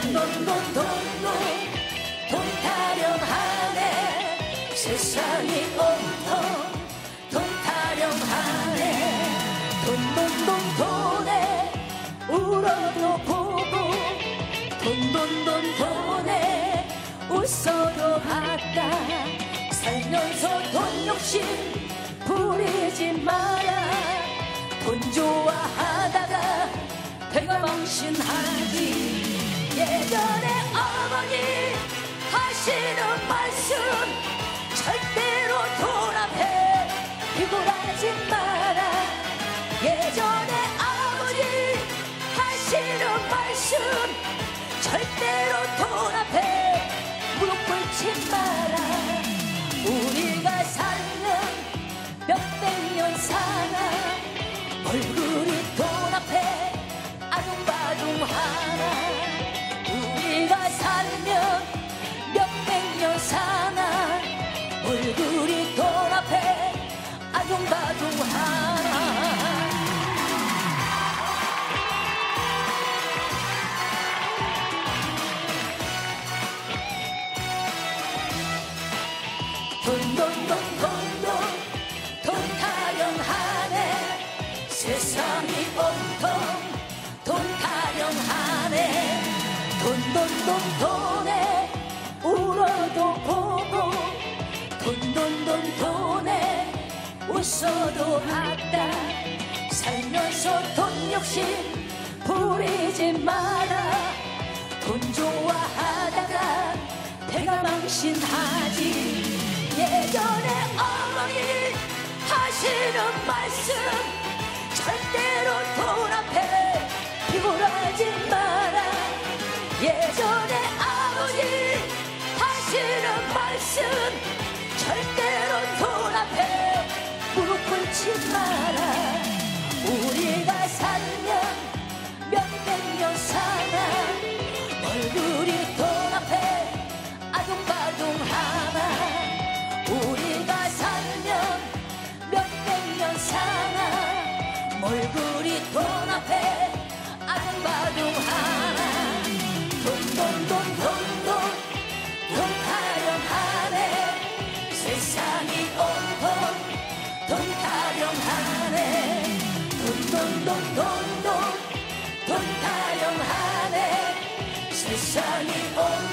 돈 타령하네. 세상이 온통 돈 타령하네. 돈에 울어도 보고 돈에 웃어도 봤다. 살면서 돈 욕심 부리지 마라. 돈 좋아하다가 배가 망신하지. 예전에 어머니 하시는 말씀, 절대로 돈 앞에 비굴하지 마라. 예전에 아버지 하시는 말씀, 절대로 돈 앞에 무릎 꿇지 마라. 우리가 살면 몇백 년 사나, 얼굴이 돈 앞에 아둥바둥하나. 우리가 살면 몇백 년 사나, 얼굴이 돈 앞에 아둥바둥하나. 돈 타령하네. 세상이 온통 돈 타령하네. 돈에 울어도 보고 돈에 웃어도 봤다. 살면서 돈 욕심 부리지 마라. 돈 좋아하다가 배가 망신하지. 예전에 어머니 하시는 말씀, 절대로 돈 앞에 비굴하지 마라. 예전에 아버지 하시는 말씀, 절대로 돈 앞에 무릎 꿇지 마라. 우리가 살면 몇백 년 사나, 얼굴이 돈 앞에 아둥바둥하나. 우리가 살면 몇백 년 사나, 얼굴이 돈 앞에 아둥바둥하나. 돈 타령하네. 세상이 온통 돈 타령하네. 돈 타령하네. 세상이 온통